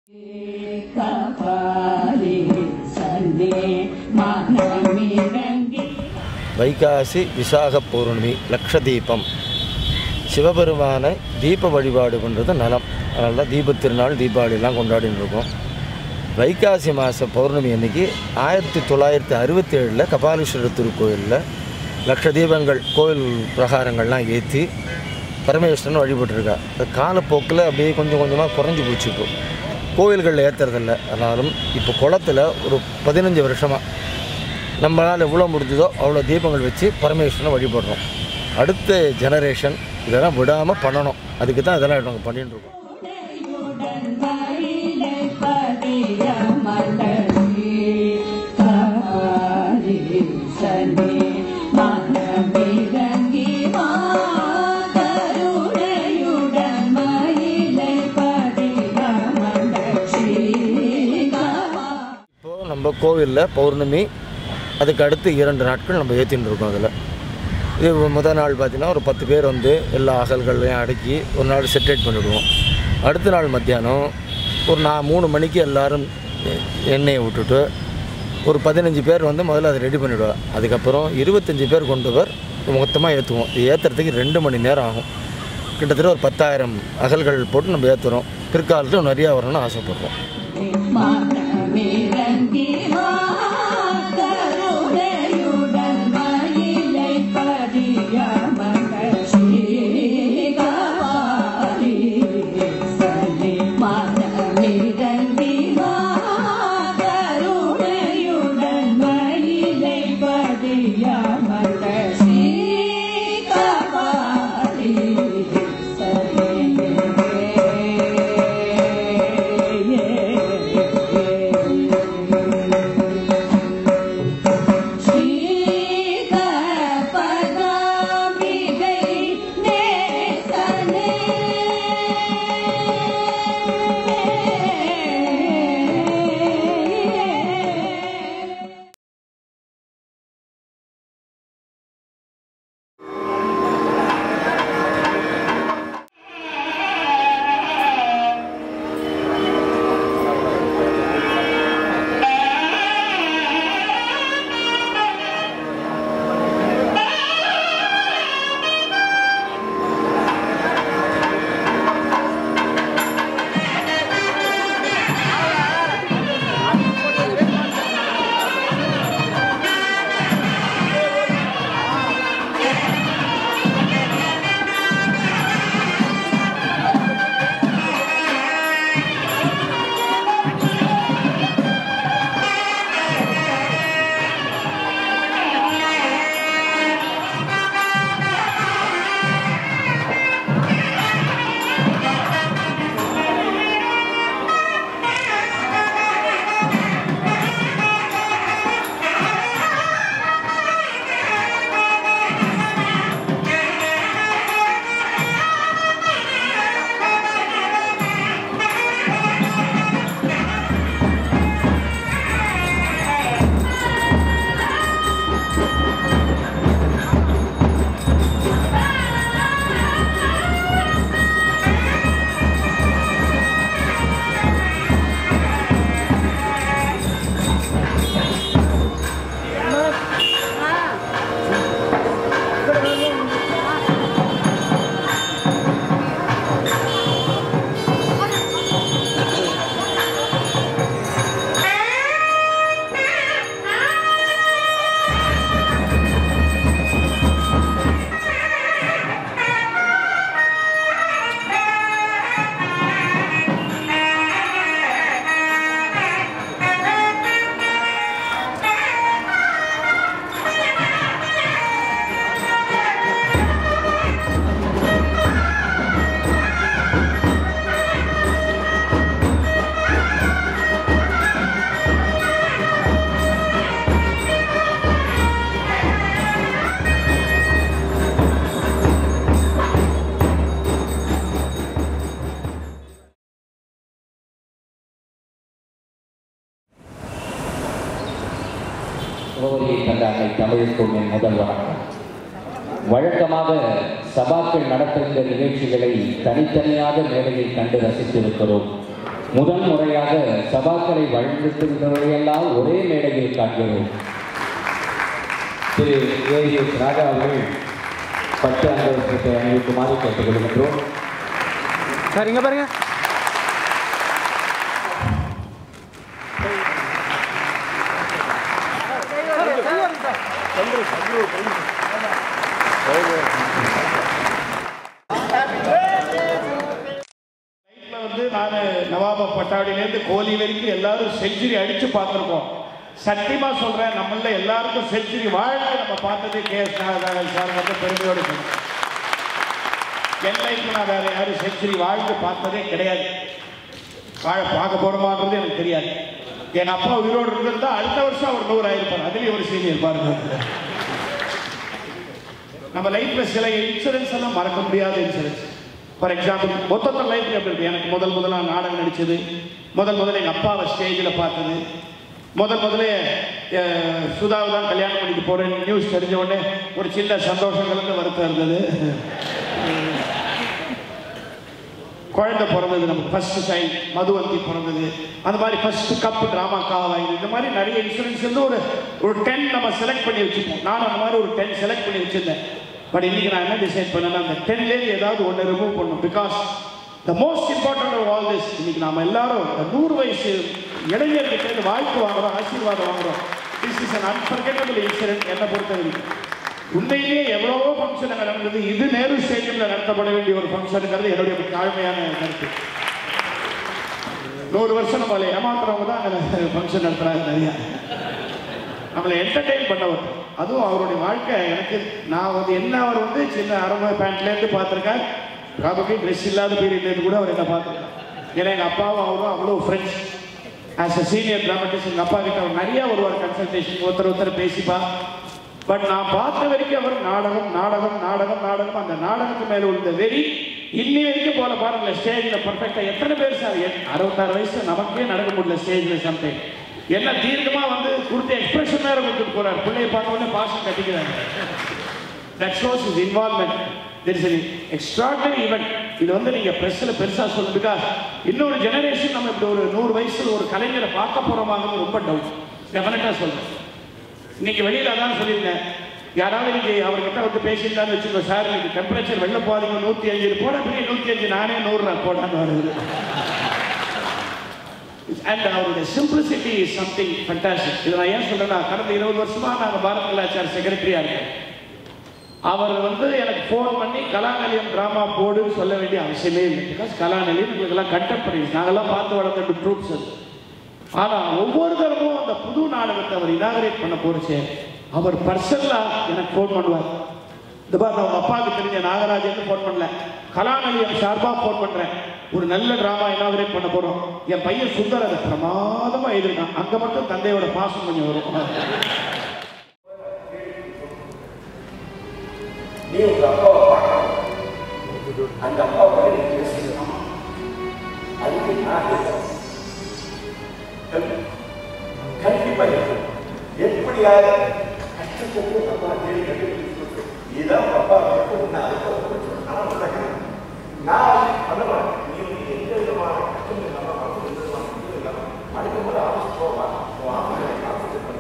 வைகாசி விசாக பௌர்ணமி லக்ஷதீபம் சிவபெருமான தீப வழிபாடு பண்ணுறது நலம். அதனால தான் தீபத்திருநாள் தீபாவளிலாம் கொண்டாடின்னு இருக்கோம். வைகாசி மாத பௌர்ணமி அன்றைக்கி 1967 கபாலீஸ்வரர் திருக்கோயிலில் லக்ஷதீபங்கள் கோயில் பிரகாரங்கள்லாம் ஏற்றி பரமேஸ்வரன் வழிபட்டுருக்கா. அது காலப்போக்கில் அப்படியே கொஞ்சம் கொஞ்சமாக குறைஞ்சி போச்சு. இப்போ கோவில்களில் ஏற்றுறதில்ல. ஆனாலும் இப்போ குளத்தில் ஒரு 15 வருஷமாக நம்மளால் எவ்வளோ முடிஞ்சதோ அவ்வளோ தீபங்கள் வச்சு பரமேஸ்வரனை வழிபடுறோம். அடுத்த ஜெனரேஷன் இதெல்லாம் விடாமல் பண்ணணும். அதுக்கு தான் இதெல்லாம் நாங்கள் பண்ணிட்டு இருக்கோம். இப்போது நம்ம கோவிலில் பௌர்ணமி அதுக்கு அடுத்து 2 நாட்கள் நம்ம ஏற்றின்னு இருக்கோம். அதில் இது முதல் நாள் பார்த்திங்கன்னா ஒரு 10 பேர் வந்து எல்லா அகல்களையும் அடக்கி ஒரு நாள் செட்டேட் பண்ணிவிடுவோம். அடுத்த நாள் மத்தியானம் ஒரு 3 மணிக்கு எல்லோரும் எண்ணெயை விட்டுட்டு ஒரு 15 பேர் வந்து முதல்ல அதை ரெடி பண்ணிவிடுவோம். அதுக்கப்புறம் 25 பேர் கொண்டவர் மொத்தமாக ஏற்றுவோம். இது ஏற்றுறதுக்கு 2 மணி நேரம் ஆகும். கிட்டத்தட்ட ஒரு 10,000 அகல்கள் போட்டு நம்ம ஏற்றுறோம். பிற்காலத்தில் நிறையா வரணும்னு ஆசைப்படுறோம். முகவரியை தந்த அன்னை தமிழுக்கும் என் முதல் வணக்கம். வழக்கமாக சபாக்கள் நடத்துகின்ற நிகழ்ச்சிகளை தனித்தனியாக மேடையை கண்டு ரசித்திருக்கிறோம். முதல் முறையாக சபாக்களை வழிநடத்துகின்றவரையெல்லாம் ஒரே மேடையில் காட்டுகிறோம். திரு ஏஎஸ் ராஜா அவர்கள் 10 அங்கவஸ்திரத்தை அணிவிக்குமாறு கேட்டுக்கொள்கின்றோம். சார் இங்க பாருங்க. நான் நவாப பட்டாடிலேருந்து கோலி வரைக்கும் எல்லாரும் செஞ்சுரி அடிச்சு பார்த்துருக்கோம். சத்தியமா சொல்றேன், நம்மள எல்லாருக்கும் செஞ்சுரி வாழ்க்கை நம்ம பார்த்ததே கேஎஸ் நாகராஜன் சார் வந்து பெருமையோடு சொல்றேன். என் லைஃப்ல நான் வேற யாரும் செஞ்சுரி வாழ்க்கை பார்த்ததே கிடையாது. பார்க்க போறோமான்றது எனக்கு தெரியாது. என் அப்பா உயிரோடு இருந்திருந்தா அடுத்த வருஷம் அவர் 100 ஆயிருப்பார். அதுலேயும் ஒரு சீனியர் பாருங்க. நம்ம லைஃப்ல சில இன்சூரன்ஸ் எல்லாம் மறக்க முடியாத இன்சூரன்ஸ். ஃபார் எக்ஸாம்பிள் மொத்தத்தில் லைஃப்ல எப்படி இருக்கு. எனக்கு முதல்ல நாடகம் நடிச்சது, முதல்ல எங்கள் அப்பாவை ஸ்டேஜில் பார்த்தது, முதல்ல சுதாவை தான் கல்யாணம் பண்ணிட்டு போகிறேன்னு நியூஸ் தெரிஞ்ச உடனே ஒரு சின்ன சந்தோஷங்களுக்கு வருத்தம் இருந்தது. குழந்தை பிறந்தது, நமக்கு ஃபர்ஸ்ட் சைல்ட் மதுவந்தி பிறந்தது, அந்த மாதிரி ஃபர்ஸ்ட் கப் ட்ராமா காவாயுது, இந்த மாதிரி நிறைய இன்சூரன்ஸ் வந்து ஒரு 10 நம்ம செலக்ட் பண்ணி வச்சுப்போம். நானும் அந்த மாதிரி ஒரு 10 செலக்ட் பண்ணி வச்சுருந்தேன். பட் இன்னைக்கு நான் என்ன டிசைட் பண்ணேன்னா அந்த 10லேருந்து ஏதாவது ஒன்று ரிமூவ் பண்ணணும். Because the most important of all this, இன்னைக்கு நாம எல்லாரும் 100 வயசு இளைஞர்கிட்ட வாழ்த்து வாங்குறோம், ஆசீர்வாதம் வாங்குறோம். This is an unforgettable incident. என்னை பொறுத்த வரைக்கும் உண்மையிலேயே எவ்வளவோ ஃபங்க்ஷன் அங்கே நடந்தது. இது நேரு ஸ்டேடியமில் நடத்தப்பட வேண்டிய ஒரு ஃபங்க்ஷனுங்கிறது என்னுடைய தாழ்மையான கருத்து. 100 வருஷம் நம்மளை ஏமாத்துறவங்க தான் அங்கே ஃபங்க்ஷன் நடத்துகிறாங்க. நிறையா நம்மளை என்டர்டெயின் பண்ணவர். அதுவும் அவருடைய வாழ்க்கை எனக்கு நான் வந்து என்ன அவர் வந்து சின்ன அரமை பேண்ட்லேருந்து பார்த்துருக்கேன். ப்ராபப்ளி ட்ரெஸ் இல்லாத பீரியட்லேருந்து கூட அவர் என்ன பார்த்துருக்கேன். ஏன்னா எங்கள் அப்பாவும் அவரும் அவ்வளோ friends. As a senior dramatist எங்கள் அப்பா கிட்ட அவர் நிறையா வருவார் கன்சல்டேஷன், ஒருத்தர் பேசிப்பா. பட் நான் பார்த்த வரைக்கும் அவர் நாடகம் நாடகம் நாடகம் நாடகம் அந்த நாடகத்து மேலே உள்ள வெறி இன்னி வரைக்கும் போல பாருங்களேன். ஸ்டேஜில் பர்ஃபெக்டாக எத்தனை பேர் சார் 66 வயசு நமக்கே நடக்க முடியல ஸ்டேஜில் சம்டைம். என்ன தீர்க்கமாக வந்து கொடுத்த எக்ஸ்பிரஷன் வேறு கொடுத்துட்டு போகிறார். பிள்ளையை பார்க்க உடனே பாசம் கட்டிக்கிறாங்க. That shows is involvement. There is an extraordinary event. இது வந்து நீங்கள் ப்ரெஸ்ஸில் பெருசாக சொல்லுதுக்கா இன்னொரு ஜெனரேஷன் நம்ம இப்படி ஒரு 100 வயசில் ஒரு கலைஞரை பார்க்க போகிறோமாங்கிறது ரொம்ப டவுட். டெஃபினட்டாக சொல்கிறேன். இன்னைக்கு வெளியில் அதான் சொல்லியிருந்தேன். யாராவது இன்னைக்கு அவர்கிட்ட வந்து பேசியிருந்தான்னு வச்சுக்கோ, சார் இன்னைக்கு டெம்பரேச்சர் வெளில போகாதீங்க 105 போட பெரிய 105 நானே 100 போடான்னு வருது. அண்ட் அவருடைய சிம்பிளிசிட்டி இஸ் சம்திங் ஃபண்டாஸ்டிக். இதை நான் ஏன் சொல்கிறேன்னா கடந்த 20 வருஷமாக நாங்கள் பாரத் கலாச்சார செக்ரட்டரியாக இருக்கேன். அவர் வந்து எனக்கு ஃபோன் பண்ணி கலாநிலையம் ட்ராமா போடுன்னு சொல்ல வேண்டிய அவசியமே இல்லை. பிகாஸ் கலாநிலையம் எங்களுக்கெல்லாம் கண்டெம்பரரிஸ், நாங்கள்லாம் பார்த்து வளர்ந்த ட்ரூப்ஸ் அது. ஆனால் ஒவ்வொரு தரமும் அந்த புது நாடகத்தை அவர் இனாகரேட் பண்ண போறச்சே அவர் பர்சனலாக எனக்கு ஃபோன் பண்ணுவார். இந்த மாதிரி நான் அப்பாவுக்கு தெரிஞ்ச நாகராஜன் ஃபோன் பண்ணல, கலாநிலையம் சார்பாக ஃபோன் பண்ணுறேன், ஒரு நல்ல ட்ராமா இனாகரேட் பண்ண போகிறோம். என் பையன் சுந்தர் அதை பிரமாதமாக எழுதிருக்கான். அங்கே மட்டும் தந்தையோட பாசம் கொஞ்சம் வரும். நீ உங்க அப்பாவை பார்க்கணும், அந்த அப்பாவை அதுக்கு நான் கண்டிப்பா எப்படியாவது கஷ்டத்துக்கு அப்பா தேடி கட்டி இதுதான் அப்பா நான் பண்ண மாட்டேன். நீ வந்து எந்த விதமான கஷ்டம் இல்லாமல் அடுக்கும்போது ஆஃபீஸ் போவா ஆஃபீஸ் பண்ண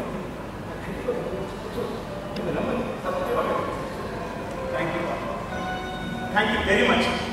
தேங்க்யூ வெரி மச்.